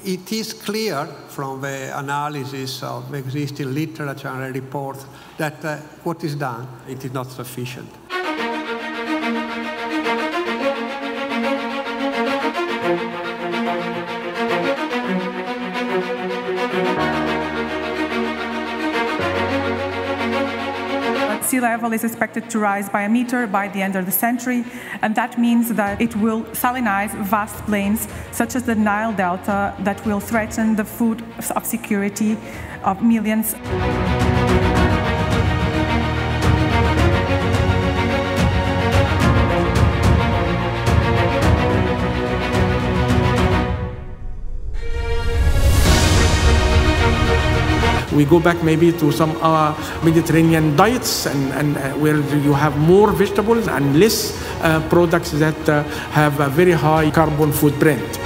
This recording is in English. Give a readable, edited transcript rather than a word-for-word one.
it is clear from the analysis of the existing literature and reports that what is done, it is not sufficient. Sea level is expected to rise by a meter by the end of the century, and that means that it will salinize vast plains such as the Nile Delta that will threaten the food security of millions. We go back maybe to some Mediterranean diets and where you have more vegetables and less products that have a very high carbon footprint.